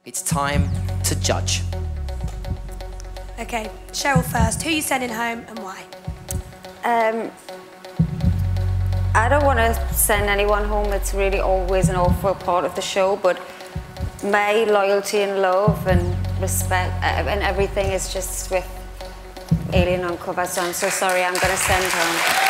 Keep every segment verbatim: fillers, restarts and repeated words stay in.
It's time to judge. Okay, Cheryl first. Who are you sending home and why? Um, I don't want to send anyone home. It's really always an awful part of the show, but my loyalty and love and respect and everything is just with Alien Uncover, so I'm so sorry. I'm going to send home.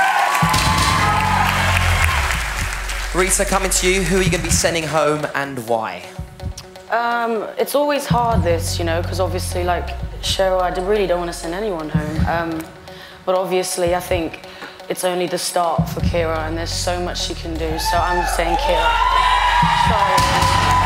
Rita, coming to you, who are you going to be sending home and why? Um, it's always hard, this, you know, because obviously, like, Cheryl, I really don't want to send anyone home. Um, but obviously, I think it's only the start for Kira, and there's so much she can do, so I'm saying Kira. Sorry.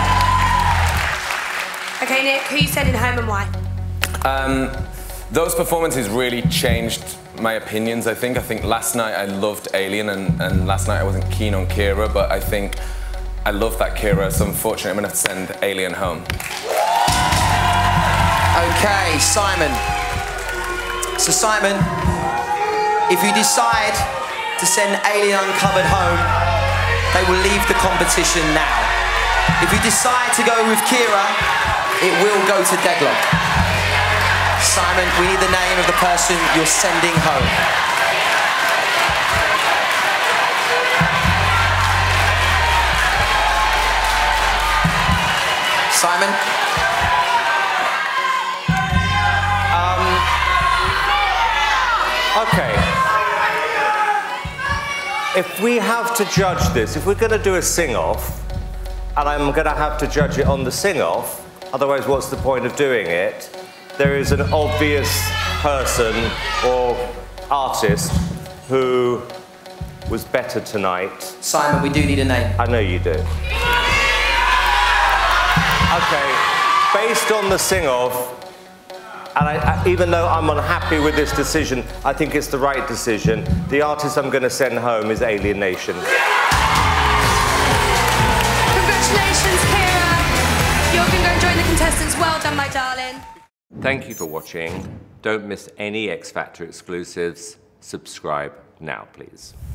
Okay, Nick, who are you sending home and why? Um, those performances really changed my opinions, I think. I think last night I loved Alien, and, and last night I wasn't keen on Kira, but I think I love that Kira, so unfortunately I'm going to have to send Alien home. Okay, Simon. So Simon, if you decide to send Alien Uncovered home, they will leave the competition now. If you decide to go with Kira, it will go to deadlock. Simon, we need the name of the person you're sending home. Simon? Um, okay. If we have to judge this, if we're going to do a sing-off, and I'm going to have to judge it on the sing-off, otherwise what's the point of doing it? There is an obvious person or artist who was better tonight. Simon, we do need a name. I know you do. Okay, based on the sing-off, and I, I, even though I'm unhappy with this decision, I think it's the right decision. The artist I'm going to send home is Alienation. Congratulations, Kira. You can go and join the contestants. Well done, my darling. Thank you for watching. Don't miss any X Factor exclusives. Subscribe now, please.